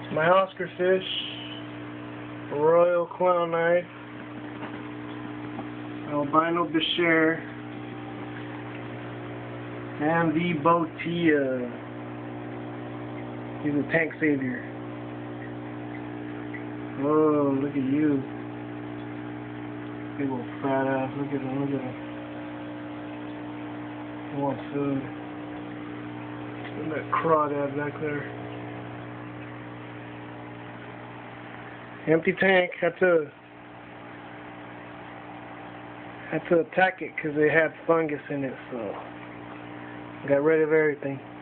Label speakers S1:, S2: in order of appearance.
S1: My Oscar fish, Royal Clown Knife, Albino Bashir, and the Botia. He's a tank savior. Oh, look at you. Big old fat ass. Look at him, look at him. He wants food. Look at that crawdad back there. Empty tank. Had to attack it because it had fungus in it, so got rid of everything.